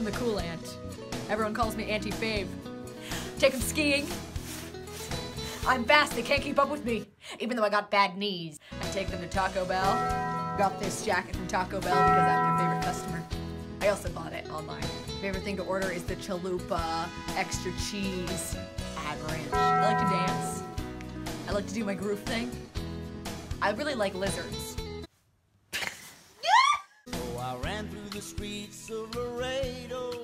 the cool aunt. Everyone calls me Auntie Fave. Take them skiing. I'm fast, they can't keep up with me, even though I got bad knees. I take them to Taco Bell. Got this jacket from Taco Bell because I'm their favorite customer. I also bought it online. Favorite thing to order is the chalupa, extra cheese, add ranch. I like to dance. I like to do my groove thing. I really like lizards. So I ran through the streets of Laredo.